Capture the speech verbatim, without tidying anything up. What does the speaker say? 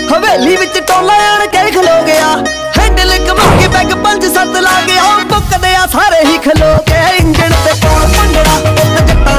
हवेली विच टोला आण के खलो गया हैंडल घुमा के बैग पंज सत्त ला गया भुकदे आ सारे ही खलो के इंजन ते कौन भंगड़ा